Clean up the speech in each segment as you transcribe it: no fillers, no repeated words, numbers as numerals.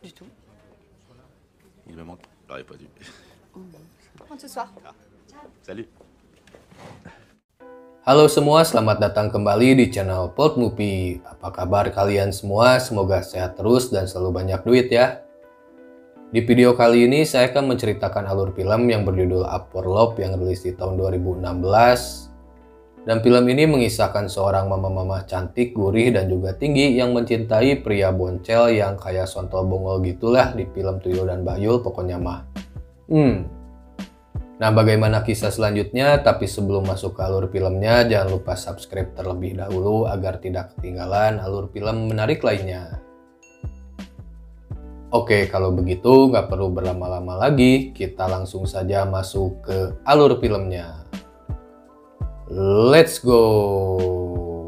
du tout. Il me manque. J'aurais pas dû. Rentre ce soir. Salut. Halo semua, selamat datang kembali di channel Plot Movie. Apa kabar kalian semua? Semoga sehat terus dan selalu banyak duit ya. Di video kali ini saya akan menceritakan alur film yang berjudul Up for Love yang rilis di tahun 2016. Dan film ini mengisahkan seorang mama-mama cantik, gurih, dan juga tinggi yang mencintai pria boncel yang kayak sontol bongol gitulah di film Tuyul dan Bahyul pokoknya mah. Nah, bagaimana kisah selanjutnya? Tapi sebelum masuk ke alur filmnya, jangan lupa subscribe terlebih dahulu agar tidak ketinggalan alur film menarik lainnya. Oke, kalau begitu nggak perlu berlama-lama lagi, kita langsung saja masuk ke alur filmnya. Let's go!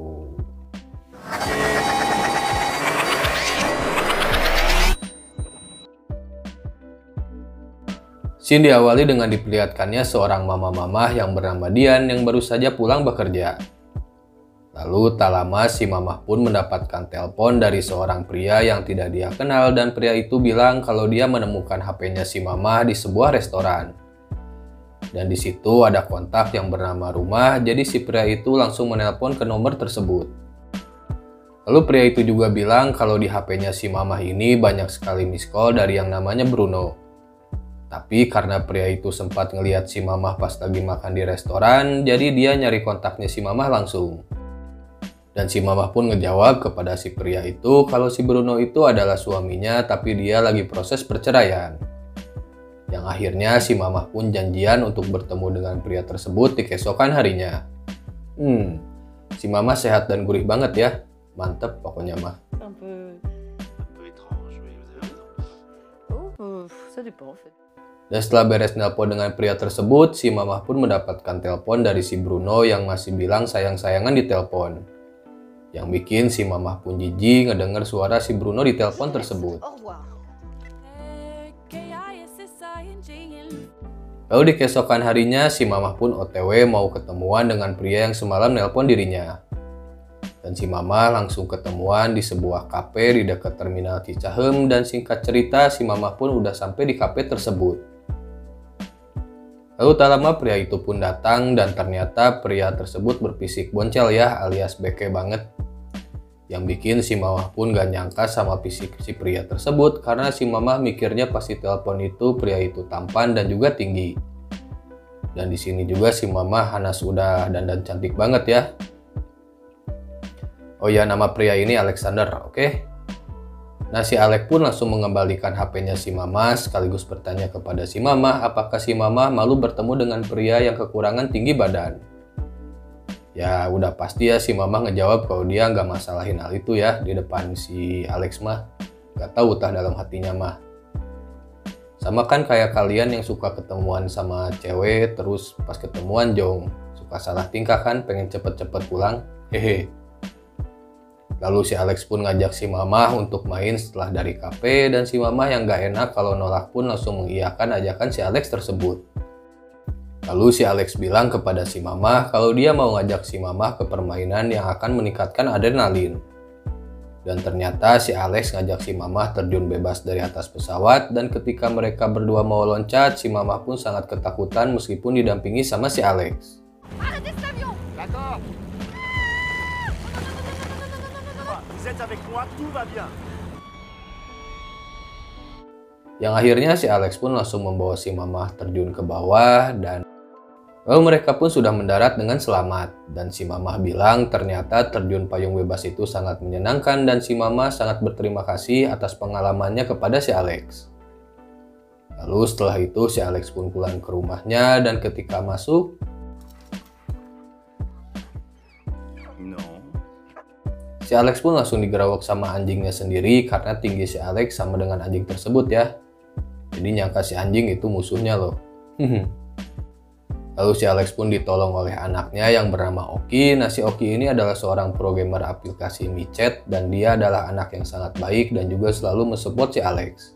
Scene diawali dengan diperlihatkannya seorang mama-mama yang bernama Dian yang baru saja pulang bekerja. Lalu tak lama si mamah pun mendapatkan telepon dari seorang pria yang tidak dia kenal dan pria itu bilang kalau dia menemukan HP-nya si mamah di sebuah restoran. Dan di situ ada kontak yang bernama Rumah, jadi si pria itu langsung menelpon ke nomor tersebut. Lalu pria itu juga bilang kalau di HP-nya si mamah ini banyak sekali miss call dari yang namanya Bruno. Tapi karena pria itu sempat ngelihat si mamah pas lagi makan di restoran, jadi dia nyari kontaknya si mamah langsung. Dan si mamah pun ngejawab kepada si pria itu kalau si Bruno itu adalah suaminya tapi dia lagi proses perceraian. Yang akhirnya si mamah pun janjian untuk bertemu dengan pria tersebut di keesokan harinya. Si mamah sehat dan gurih banget ya. Mantep pokoknya mah. Un peu étrange, mais vous avez raison. Ça dépend en fait. Dan setelah beres nelpon dengan pria tersebut, si mamah pun mendapatkan telepon dari si Bruno yang masih bilang sayang-sayangan di telepon. Yang bikin si mamah pun jijik ngedenger suara si Bruno di telepon tersebut. Au revoir. Lalu di keesokan harinya, si mamah pun OTW mau ketemuan dengan pria yang semalam nelpon dirinya. Dan si mamah langsung ketemuan di sebuah kafe di dekat terminal Cicahem dan singkat cerita si mamah pun udah sampai di kafe tersebut. Lalu tak lama pria itu pun datang dan ternyata pria tersebut berfisik boncel ya alias beke banget. Yang bikin si mamah pun gak nyangka sama fisik si pria tersebut karena si mamah mikirnya pas di telepon itu pria itu tampan dan juga tinggi. Dan di sini juga si mamah Hanas udah dandan cantik banget ya. Oh ya, nama pria ini Alexander, oke? Nah, si Alex pun langsung mengembalikan HP-nya si Mama sekaligus bertanya kepada si Mama apakah si Mama malu bertemu dengan pria yang kekurangan tinggi badan. Ya, udah pasti ya si Mama ngejawab kalau dia nggak masalahin hal itu ya di depan si Alex mah. Nggak tahu tah dalam hatinya mah. Sama kan kayak kalian yang suka ketemuan sama cewek terus pas ketemuan jong. Suka salah tingkah kan pengen cepet-cepet pulang. Hehe. Lalu si Alex pun ngajak si mamah untuk main setelah dari kafe dan si mamah yang gak enak kalau nolak pun langsung mengiyakan ajakan si Alex tersebut. Lalu si Alex bilang kepada si mamah kalau dia mau ngajak si mamah ke permainan yang akan meningkatkan adrenalin. Dan ternyata si Alex ngajak si mamah terjun bebas dari atas pesawat dan ketika mereka berdua mau loncat si mamah pun sangat ketakutan meskipun didampingi sama si Alex. D'accord. Vous êtes avec moi, tout va bien. Yang akhirnya si Alex pun langsung membawa si mamah terjun ke bawah dan lalu mereka pun sudah mendarat dengan selamat. Dan si mamah bilang ternyata terjun payung bebas itu sangat menyenangkan dan si mamah sangat berterima kasih atas pengalamannya kepada si Alex. Lalu setelah itu si Alex pun pulang ke rumahnya dan ketika masuk si Alex pun langsung digerawak sama anjingnya sendiri karena tinggi si Alex sama dengan anjing tersebut ya. Jadi nyangka si anjing itu musuhnya loh. Lalu si Alex pun ditolong oleh anaknya yang bernama Oki. Nah si Oki ini adalah seorang programmer aplikasi micet dan dia adalah anak yang sangat baik dan juga selalu mensupport si Alex.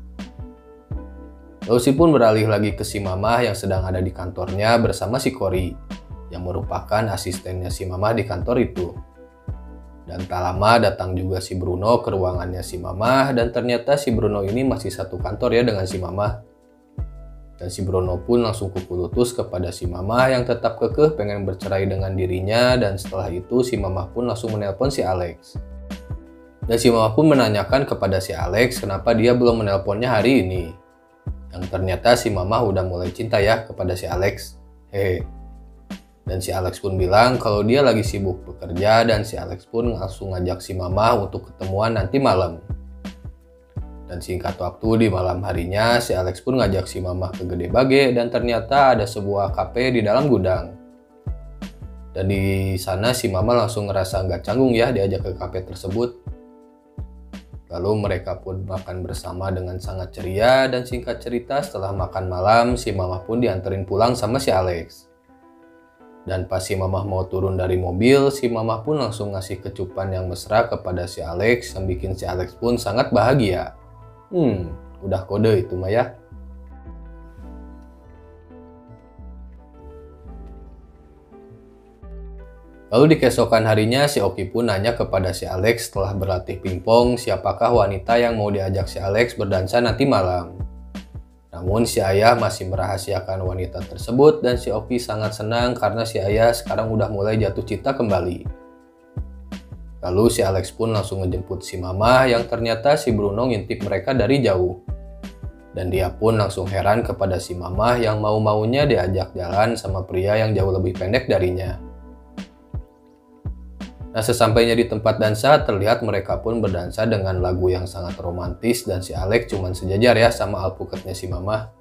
Lalu si pun beralih lagi ke si mamah yang sedang ada di kantornya bersama si Cory yang merupakan asistennya si mamah di kantor itu. Dan tak lama datang juga si Bruno ke ruangannya si Mama, dan ternyata si Bruno ini masih satu kantor ya dengan si Mama. Dan si Bruno pun langsung kuku lutus kepada si Mama yang tetap kekeh pengen bercerai dengan dirinya, dan setelah itu si Mama pun langsung menelpon si Alex. Dan si Mama pun menanyakan kepada si Alex kenapa dia belum menelponnya hari ini. Yang ternyata si Mama udah mulai cinta ya kepada si Alex. Hehe. Dan si Alex pun bilang kalau dia lagi sibuk bekerja, dan si Alex pun langsung ngajak si Mama untuk ketemuan nanti malam. Dan singkat waktu di malam harinya, si Alex pun ngajak si Mama ke Gede Bage, dan ternyata ada sebuah kafe di dalam gudang. Dan di sana si Mama langsung ngerasa nggak canggung ya diajak ke kafe tersebut. Lalu mereka pun makan bersama dengan sangat ceria, dan singkat cerita setelah makan malam, si Mama pun dianterin pulang sama si Alex. Dan pas si Mama mau turun dari mobil, si Mama pun langsung ngasih kecupan yang mesra kepada si Alex yang bikin si Alex pun sangat bahagia. Udah kode itu mah ya. Lalu di keesokan harinya si Oki pun nanya kepada si Alex setelah berlatih pingpong siapakah wanita yang mau diajak si Alex berdansa nanti malam. Namun si Ayah masih merahasiakan wanita tersebut, dan si Oki sangat senang karena si Ayah sekarang udah mulai jatuh cinta kembali. Lalu si Alex pun langsung ngejemput si Mama yang ternyata si Bruno ngintip mereka dari jauh. Dan dia pun langsung heran kepada si Mama yang mau-maunya diajak jalan sama pria yang jauh lebih pendek darinya. Nah, sesampainya di tempat dansa, terlihat mereka pun berdansa dengan lagu yang sangat romantis, dan si Alex cuman sejajar ya sama alpukatnya si Mama.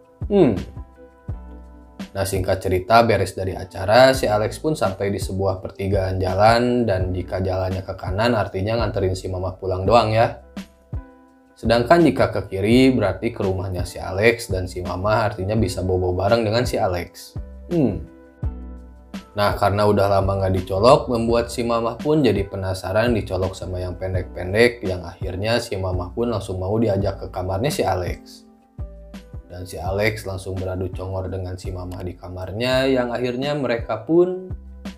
Nah, singkat cerita beres dari acara, si Alex pun sampai di sebuah pertigaan jalan, dan jika jalannya ke kanan artinya nganterin si Mama pulang doang ya. Sedangkan jika ke kiri berarti ke rumahnya si Alex, dan si Mama artinya bisa bobo bareng dengan si Alex. Nah, karena udah lama nggak dicolok, membuat si Mama pun jadi penasaran dicolok sama yang pendek-pendek, yang akhirnya si Mama pun langsung mau diajak ke kamarnya si Alex. Dan si Alex langsung beradu congor dengan si Mama di kamarnya, yang akhirnya mereka pun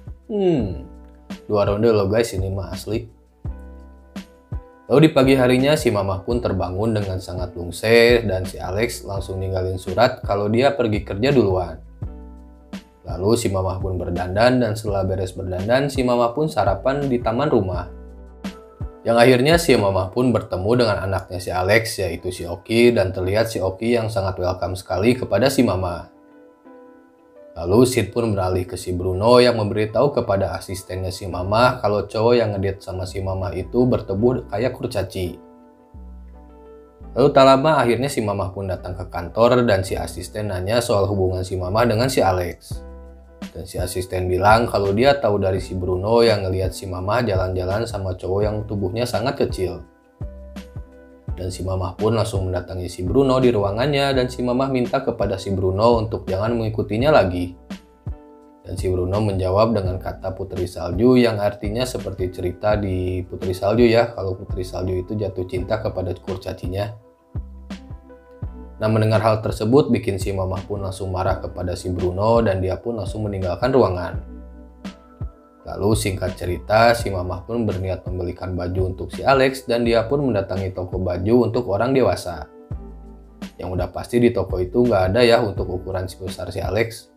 2 ronde loh guys, ini mah asli. Lalu di pagi harinya si Mama pun terbangun dengan sangat lungse, dan si Alex langsung ninggalin surat kalau dia pergi kerja duluan. Lalu si Mama pun berdandan, dan setelah beres berdandan, si Mama pun sarapan di taman rumah. Yang akhirnya si Mama pun bertemu dengan anaknya si Alex, yaitu si Oki, dan terlihat si Oki yang sangat welcome sekali kepada si Mama. Lalu Sid pun beralih ke si Bruno yang memberitahu kepada asistennya si Mama kalau cowok yang ngedate sama si Mama itu bertubuh kayak kurcaci. Lalu tak lama akhirnya si Mama pun datang ke kantor, dan si asisten nanya soal hubungan si Mama dengan si Alex. Dan si asisten bilang kalau dia tahu dari si Bruno yang ngelihat si Mama jalan-jalan sama cowok yang tubuhnya sangat kecil. Dan si Mama pun langsung mendatangi si Bruno di ruangannya, dan si Mama minta kepada si Bruno untuk jangan mengikutinya lagi. Dan si Bruno menjawab dengan kata Putri Salju yang artinya seperti cerita di Putri Salju ya, kalau Putri Salju itu jatuh cinta kepada kurcacinya. Nah, mendengar hal tersebut bikin si Mama pun langsung marah kepada si Bruno, dan dia pun langsung meninggalkan ruangan. Lalu singkat cerita, si Mama pun berniat membelikan baju untuk si Alex, dan dia pun mendatangi toko baju untuk orang dewasa. Yang udah pasti di toko itu nggak ada ya untuk ukuran sebesar si Alex.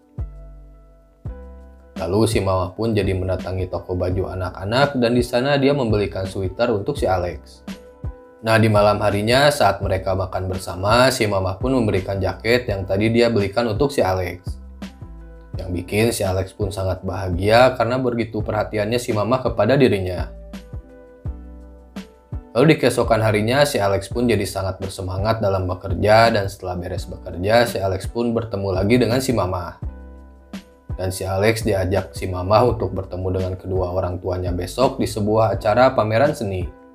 Lalu si Mama pun jadi mendatangi toko baju anak-anak, dan di sana dia membelikan sweater untuk si Alex. Nah, di malam harinya saat mereka makan bersama, si Mama pun memberikan jaket yang tadi dia belikan untuk si Alex. Yang bikin si Alex pun sangat bahagia karena begitu perhatiannya si Mama kepada dirinya. Lalu di keesokan harinya si Alex pun jadi sangat bersemangat dalam bekerja, dan setelah beres bekerja si Alex pun bertemu lagi dengan si Mama. Dan si Alex diajak si Mama untuk bertemu dengan kedua orang tuanya besok di sebuah acara pameran seni.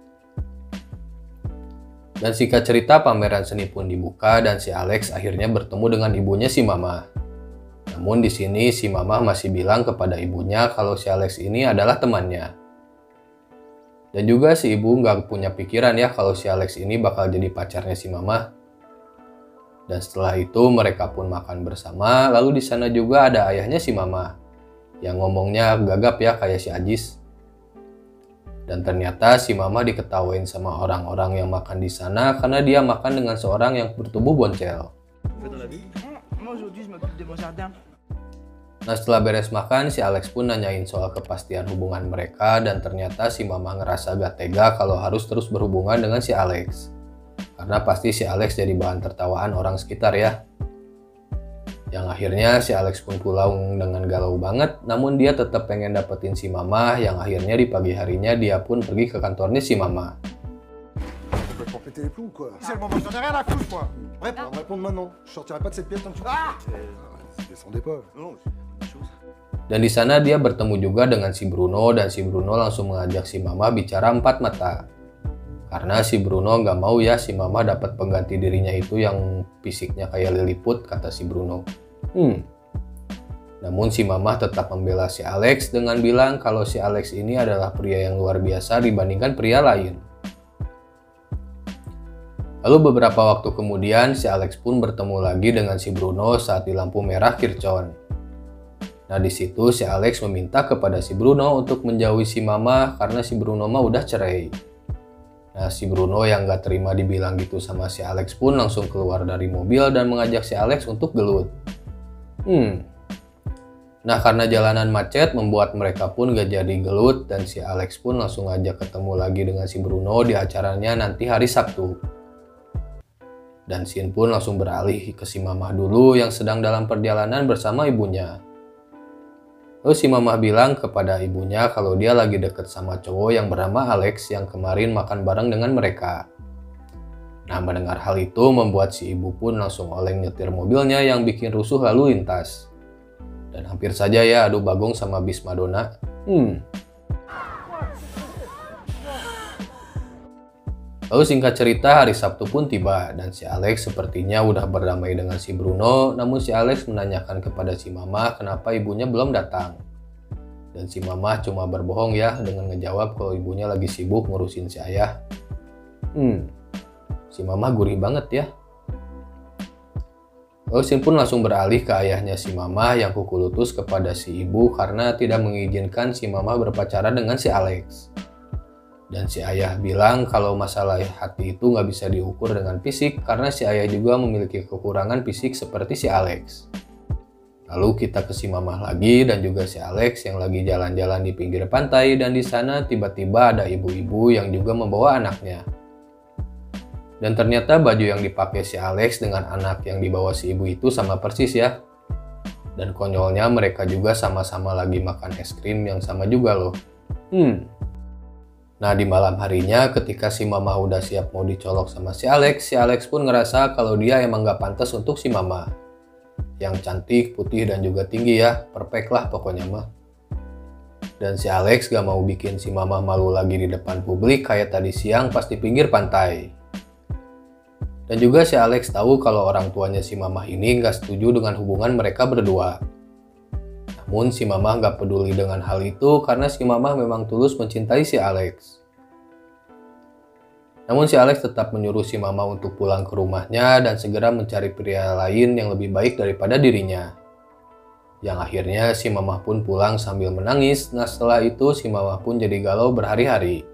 Dan singkat cerita pameran seni pun dibuka, dan si Alex akhirnya bertemu dengan ibunya si Mama. Namun di sini si Mama masih bilang kepada ibunya kalau si Alex ini adalah temannya. Dan juga si ibu nggak punya pikiran ya kalau si Alex ini bakal jadi pacarnya si Mama. Dan setelah itu mereka pun makan bersama, lalu di sana juga ada ayahnya si Mama yang ngomongnya gagap ya kayak si Ajis. Dan ternyata si Mama diketawain sama orang-orang yang makan di sana karena dia makan dengan seorang yang bertubuh boncel. Nah, setelah beres makan, si Alex pun nanyain soal kepastian hubungan mereka dan ternyata si Mama ngerasa gak tega kalau harus terus berhubungan dengan si Alex. Karena pasti si Alex jadi bahan tertawaan orang sekitar ya. Yang akhirnya si Alex pun pulang dengan galau banget, namun dia tetap pengen dapetin si Mama, yang akhirnya di pagi harinya dia pun pergi ke kantornya si Mama. Pour péter les plombs quoi. C'est le moment, j'en ai rien à foutre moi. Réponds. Réponds maintenant. Je sortirai pas de cette pièce tant que tu. Ah descendez pas. Non, Dan di sana dia bertemu juga dengan si Bruno dan si Bruno langsung mengajak si Mama bicara empat mata. Karena si Bruno nggak mau ya si Mama dapat pengganti dirinya itu yang fisiknya kayak Lilliput, kata si Bruno. Namun si Mama tetap membela si Alex dengan bilang kalau si Alex ini adalah pria yang luar biasa dibandingkan pria lain. Lalu beberapa waktu kemudian si Alex pun bertemu lagi dengan si Bruno saat di lampu merah Kirchhoff. Nah di situ si Alex meminta kepada si Bruno untuk menjauhi si Mama karena si Bruno mah udah cerai. Nah si Bruno yang gak terima dibilang gitu sama si Alex pun langsung keluar dari mobil dan mengajak si Alex untuk gelut. Nah karena jalanan macet membuat mereka pun gak jadi gelut dan si Alex pun langsung ngajak ketemu lagi dengan si Bruno di acaranya nanti hari Sabtu. Dan scene pun langsung beralih ke si Mama dulu yang sedang dalam perjalanan bersama ibunya. Lalu si Mama bilang kepada ibunya kalau dia lagi deket sama cowok yang bernama Alex yang kemarin makan bareng dengan mereka. Nah mendengar hal itu membuat si ibu pun langsung oleng nyetir mobilnya yang bikin rusuh lalu lintas. Dan hampir saja ya adu bagong sama bis Madonna. Lalu singkat cerita hari Sabtu pun tiba dan si Alex sepertinya udah berdamai dengan si Bruno, namun si Alex menanyakan kepada si Mama kenapa ibunya belum datang. Dan si Mama cuma berbohong ya dengan ngejawab kalau ibunya lagi sibuk ngurusin si ayah. Si Mama gurih banget ya. Lalu scene pun langsung beralih ke ayahnya si Mama yang kuku lutus kepada si ibu karena tidak mengizinkan si Mama berpacaran dengan si Alex. Dan si ayah bilang kalau masalah hati itu nggak bisa diukur dengan fisik karena si ayah juga memiliki kekurangan fisik seperti si Alex. Lalu kita ke si Mama lagi dan juga si Alex yang lagi jalan-jalan di pinggir pantai dan di sana tiba-tiba ada ibu-ibu yang juga membawa anaknya. Dan ternyata baju yang dipakai si Alex dengan anak yang dibawa si ibu itu sama persis ya. Dan konyolnya mereka juga sama-sama lagi makan es krim yang sama juga loh. Nah di malam harinya ketika si Mama udah siap mau dicolok sama si Alex pun ngerasa kalau dia emang gak pantas untuk si Mama. Yang cantik, putih dan juga tinggi ya, perfect lah pokoknya mah. Dan si Alex gak mau bikin si Mama malu lagi di depan publik kayak tadi siang pas di pinggir pantai. Dan juga si Alex tahu kalau orang tuanya si Mama ini gak setuju dengan hubungan mereka berdua. Namun si Mama gak peduli dengan hal itu karena si Mama memang tulus mencintai si Alex. Namun si Alex tetap menyuruh si Mama untuk pulang ke rumahnya dan segera mencari pria lain yang lebih baik daripada dirinya. Yang akhirnya si Mama pun pulang sambil menangis. Nah setelah itu si Mama pun jadi galau berhari-hari.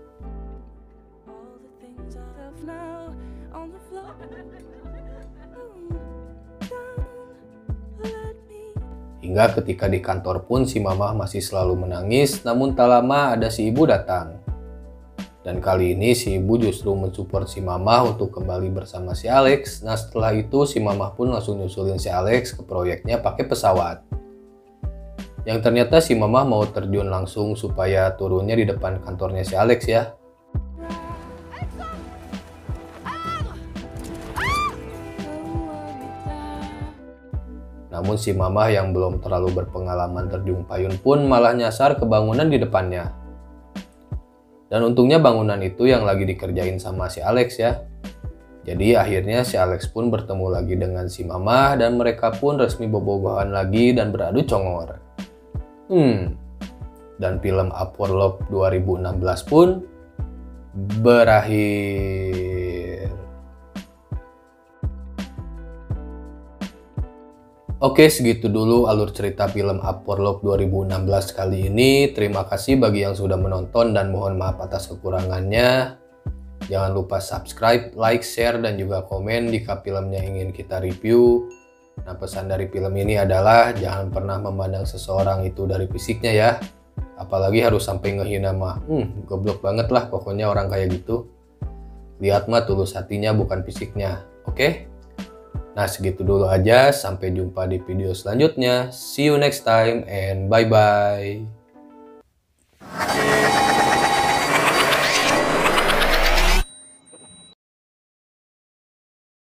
Hingga ketika di kantor pun si Mama masih selalu menangis, namun tak lama ada si ibu datang. Dan kali ini si ibu justru mensupport si Mama untuk kembali bersama si Alex. Nah setelah itu si Mama pun langsung nyusulin si Alex ke proyeknya pakai pesawat. Yang ternyata si Mama mau terjun langsung supaya turunnya di depan kantornya si Alex ya. Namun si Mama yang belum terlalu berpengalaman terjun payung pun malah nyasar ke bangunan di depannya. Dan untungnya bangunan itu yang lagi dikerjain sama si Alex ya. Jadi akhirnya si Alex pun bertemu lagi dengan si Mama dan mereka pun resmi bobogohan lagi dan beradu congor. Dan film Upward Love 2016 pun berakhir. Oke, segitu dulu alur cerita film Upward 2016 kali ini. Terima kasih bagi yang sudah menonton dan mohon maaf atas kekurangannya. Jangan lupa subscribe, like, share, dan juga komen jika filmnya ingin kita review. Nah, pesan dari film ini adalah jangan pernah memandang seseorang itu dari fisiknya ya. Apalagi harus sampai ngehina mah. Goblok banget lah pokoknya orang kayak gitu. Lihat mah tulus hatinya bukan fisiknya. Oke? Nah, segitu dulu aja. Sampai jumpa di video selanjutnya. See you next time and bye-bye.